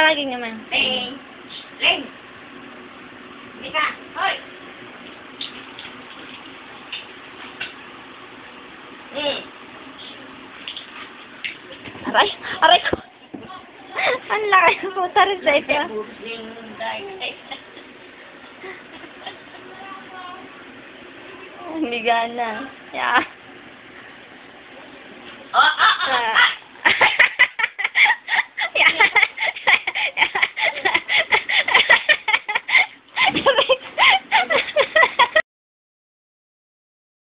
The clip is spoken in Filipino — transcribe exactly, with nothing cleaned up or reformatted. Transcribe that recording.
Tawagin naman. Ling! Ling! Mika! Hoy! Hmm. Aray! Aray ko! Ang laki ng puta rin sa ito. Ling! Dahil. Hindi gana. Yeah.